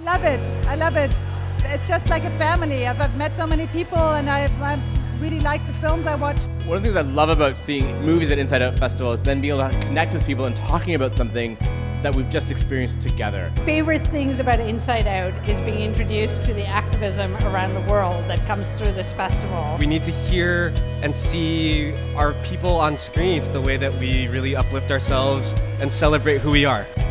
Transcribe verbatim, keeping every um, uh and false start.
I love it. I love it. It's just like a family. I've, I've met so many people, and I, I really like the films I watch. One of the things I love about seeing movies at Inside Out Festival is then being able to connect with people and talking about something that we've just experienced together. Favorite things about Inside Out is being introduced to the activism around the world that comes through this festival. We need to hear and see our people on screens the way that we really uplift ourselves and celebrate who we are.